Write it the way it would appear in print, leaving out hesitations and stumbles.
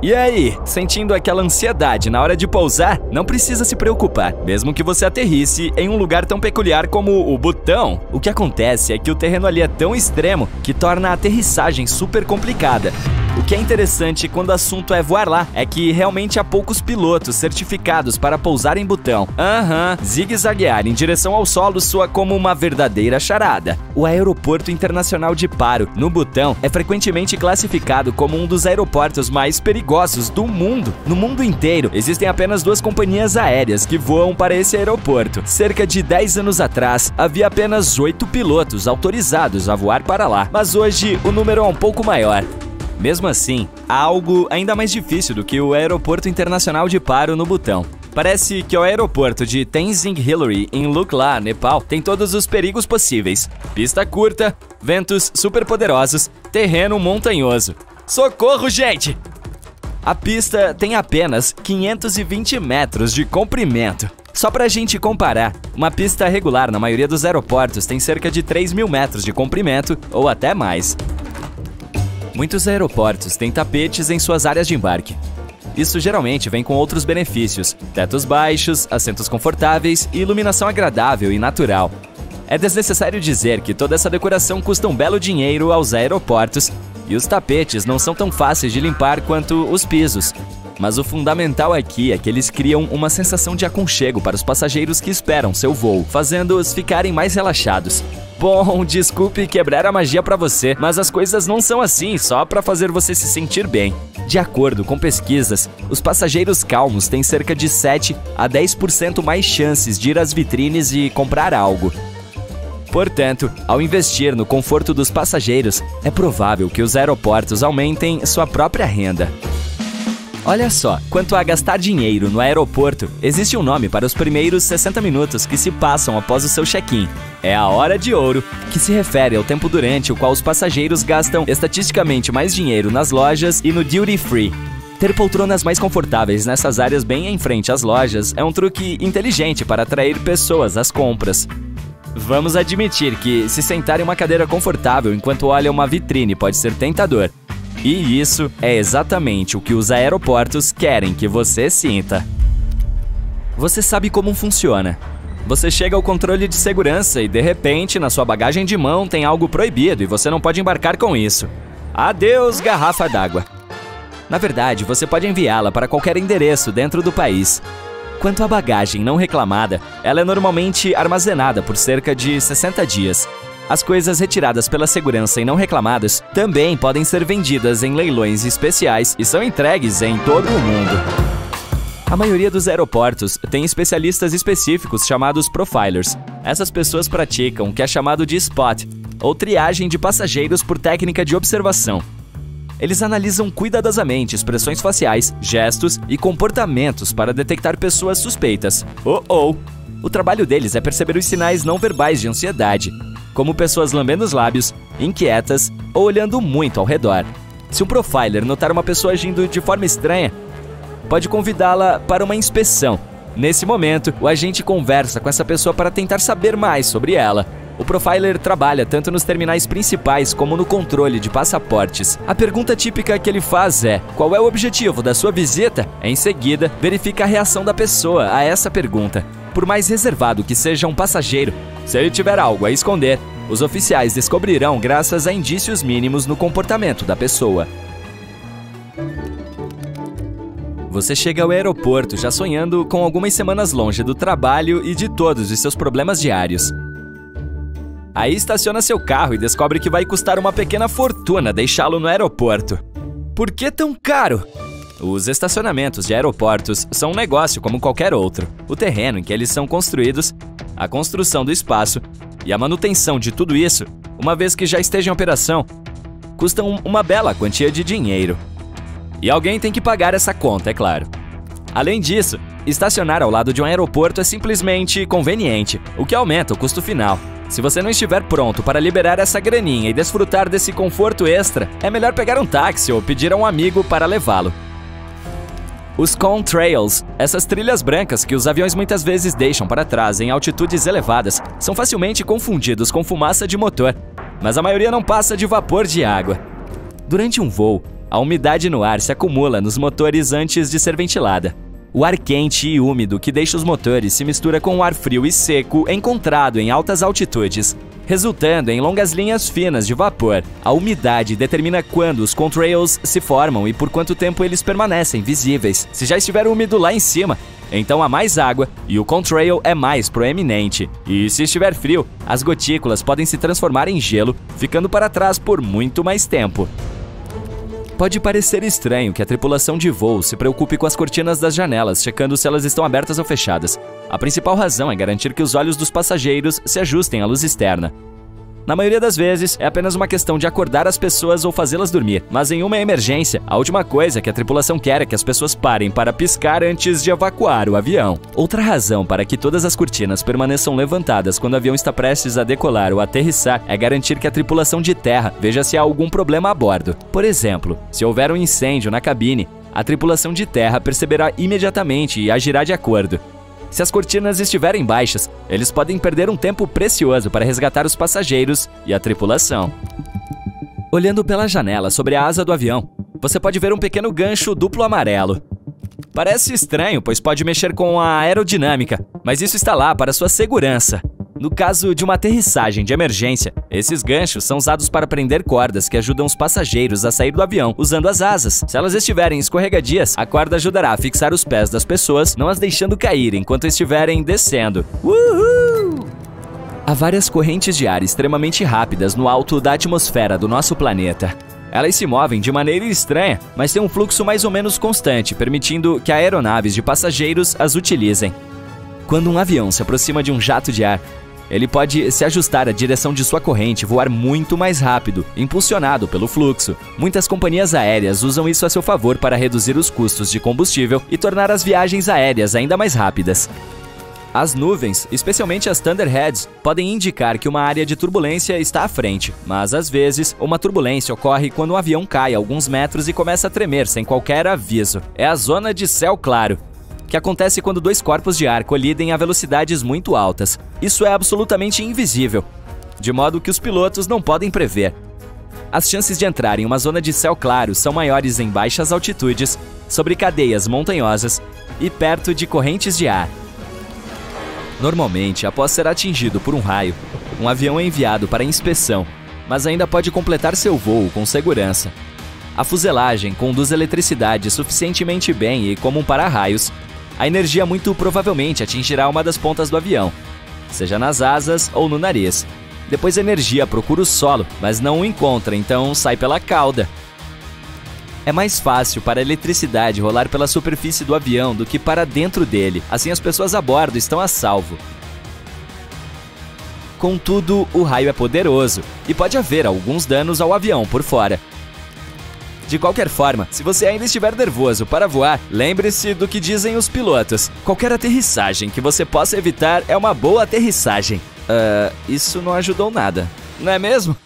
E aí, sentindo aquela ansiedade na hora de pousar? Não precisa se preocupar, mesmo que você aterrisse em um lugar tão peculiar como o Butão. O que acontece é que o terreno ali é tão extremo que torna a aterrissagem super complicada. O que é interessante quando o assunto é voar lá é que realmente há poucos pilotos certificados para pousar em Butão. Zigue-zaguear em direção ao solo soa como uma verdadeira charada. O Aeroporto Internacional de Paro, no Butão, é frequentemente classificado como um dos aeroportos mais perigosos do mundo. No mundo inteiro, existem apenas 2 companhias aéreas que voam para esse aeroporto. Cerca de 10 anos atrás, havia apenas 8 pilotos autorizados a voar para lá, mas hoje o número é um pouco maior. Mesmo assim, há algo ainda mais difícil do que o Aeroporto Internacional de Paro no Butão. Parece que o aeroporto de Tenzing Hillary, em Lukla, Nepal, tem todos os perigos possíveis. Pista curta, ventos superpoderosos, terreno montanhoso. Socorro, gente! A pista tem apenas 520 metros de comprimento. Só pra gente comparar, uma pista regular na maioria dos aeroportos tem cerca de 3.000 metros de comprimento ou até mais. Muitos aeroportos têm tapetes em suas áreas de embarque. Isso geralmente vem com outros benefícios: tetos baixos, assentos confortáveis e iluminação agradável e natural. É desnecessário dizer que toda essa decoração custa um belo dinheiro aos aeroportos e os tapetes não são tão fáceis de limpar quanto os pisos. Mas o fundamental aqui é que eles criam uma sensação de aconchego para os passageiros que esperam seu voo, fazendo-os ficarem mais relaxados. Bom, desculpe quebrar a magia pra você, mas as coisas não são assim só pra fazer você se sentir bem. De acordo com pesquisas, os passageiros calmos têm cerca de 7 a 10% mais chances de ir às vitrines e comprar algo. Portanto, ao investir no conforto dos passageiros, é provável que os aeroportos aumentem sua própria renda. Olha só, quanto a gastar dinheiro no aeroporto, existe um nome para os primeiros 60 minutos que se passam após o seu check-in. É a hora de ouro, que se refere ao tempo durante o qual os passageiros gastam estatisticamente mais dinheiro nas lojas e no duty free. Ter poltronas mais confortáveis nessas áreas bem em frente às lojas é um truque inteligente para atrair pessoas às compras. Vamos admitir que se sentar em uma cadeira confortável enquanto olha uma vitrine pode ser tentador. E isso é exatamente o que os aeroportos querem que você sinta. Você sabe como funciona. Você chega ao controle de segurança e, de repente, na sua bagagem de mão tem algo proibido e você não pode embarcar com isso. Adeus, garrafa d'água. Na verdade, você pode enviá-la para qualquer endereço dentro do país. Quanto à bagagem não reclamada, ela é normalmente armazenada por cerca de 60 dias. As coisas retiradas pela segurança e não reclamadas também podem ser vendidas em leilões especiais e são entregues em todo o mundo. A maioria dos aeroportos tem especialistas específicos chamados profilers. Essas pessoas praticam o que é chamado de spot, ou triagem de passageiros por técnica de observação. Eles analisam cuidadosamente expressões faciais, gestos e comportamentos para detectar pessoas suspeitas. O trabalho deles é perceber os sinais não verbais de ansiedade, como pessoas lambendo os lábios, inquietas ou olhando muito ao redor. Se um profiler notar uma pessoa agindo de forma estranha, pode convidá-la para uma inspeção. Nesse momento, o agente conversa com essa pessoa para tentar saber mais sobre ela. O profiler trabalha tanto nos terminais principais como no controle de passaportes. A pergunta típica que ele faz é: qual é o objetivo da sua visita? Em seguida, verifica a reação da pessoa a essa pergunta. Por mais reservado que seja um passageiro, se ele tiver algo a esconder, os oficiais descobrirão graças a indícios mínimos no comportamento da pessoa. Você chega ao aeroporto já sonhando com algumas semanas longe do trabalho e de todos os seus problemas diários. Aí estaciona seu carro e descobre que vai custar uma pequena fortuna deixá-lo no aeroporto. Por que tão caro? Os estacionamentos de aeroportos são um negócio como qualquer outro. O terreno em que eles são construídos, a construção do espaço e a manutenção de tudo isso, uma vez que já esteja em operação, custam uma bela quantia de dinheiro. E alguém tem que pagar essa conta, é claro. Além disso, estacionar ao lado de um aeroporto é simplesmente conveniente, o que aumenta o custo final. Se você não estiver pronto para liberar essa graninha e desfrutar desse conforto extra, é melhor pegar um táxi ou pedir a um amigo para levá-lo. Os contrails, essas trilhas brancas que os aviões muitas vezes deixam para trás em altitudes elevadas, são facilmente confundidos com fumaça de motor, mas a maioria não passa de vapor de água. Durante um voo, a umidade no ar se acumula nos motores antes de ser ventilada. O ar quente e úmido que deixa os motores se mistura com o ar frio e seco encontrado em altas altitudes, resultando em longas linhas finas de vapor. A umidade determina quando os contrails se formam e por quanto tempo eles permanecem visíveis. Se já estiver úmido lá em cima, então há mais água e o contrail é mais proeminente. E se estiver frio, as gotículas podem se transformar em gelo, ficando para trás por muito mais tempo. Pode parecer estranho que a tripulação de voo se preocupe com as cortinas das janelas, checando se elas estão abertas ou fechadas. A principal razão é garantir que os olhos dos passageiros se ajustem à luz externa. Na maioria das vezes, é apenas uma questão de acordar as pessoas ou fazê-las dormir, mas em uma emergência, a última coisa que a tripulação quer é que as pessoas parem para piscar antes de evacuar o avião. Outra razão para que todas as cortinas permaneçam levantadas quando o avião está prestes a decolar ou aterrissar é garantir que a tripulação de terra veja se há algum problema a bordo. Por exemplo, se houver um incêndio na cabine, a tripulação de terra perceberá imediatamente e agirá de acordo. Se as cortinas estiverem baixas, eles podem perder um tempo precioso para resgatar os passageiros e a tripulação. Olhando pela janela sobre a asa do avião, você pode ver um pequeno gancho duplo amarelo. Parece estranho, pois pode mexer com a aerodinâmica, mas isso está lá para sua segurança. No caso de uma aterrissagem de emergência, esses ganchos são usados para prender cordas que ajudam os passageiros a sair do avião usando as asas. Se elas estiverem escorregadias, a corda ajudará a fixar os pés das pessoas, não as deixando cair enquanto estiverem descendo. Uhul! Há várias correntes de ar extremamente rápidas no alto da atmosfera do nosso planeta. Elas se movem de maneira estranha, mas têm um fluxo mais ou menos constante, permitindo que aeronaves de passageiros as utilizem. Quando um avião se aproxima de um jato de ar, ele pode se ajustar à direção de sua corrente e voar muito mais rápido, impulsionado pelo fluxo. Muitas companhias aéreas usam isso a seu favor para reduzir os custos de combustível e tornar as viagens aéreas ainda mais rápidas. As nuvens, especialmente as thunderheads, podem indicar que uma área de turbulência está à frente, mas às vezes uma turbulência ocorre quando um avião cai alguns metros e começa a tremer sem qualquer aviso. É a zona de céu claro, que acontece quando dois corpos de ar colidem a velocidades muito altas. Isso é absolutamente invisível, de modo que os pilotos não podem prever. As chances de entrar em uma zona de céu claro são maiores em baixas altitudes, sobre cadeias montanhosas e perto de correntes de ar. Normalmente, após ser atingido por um raio, um avião é enviado para inspeção, mas ainda pode completar seu voo com segurança. A fuselagem conduz eletricidade suficientemente bem e, como um para-raios, a energia muito provavelmente atingirá uma das pontas do avião, seja nas asas ou no nariz. Depois a energia procura o solo, mas não o encontra, então sai pela cauda. É mais fácil para a eletricidade rolar pela superfície do avião do que para dentro dele, assim as pessoas a bordo estão a salvo. Contudo, o raio é poderoso e pode haver alguns danos ao avião por fora. De qualquer forma, se você ainda estiver nervoso para voar, lembre-se do que dizem os pilotos. Qualquer aterrissagem que você possa evitar é uma boa aterrissagem. Isso não ajudou nada, não é mesmo?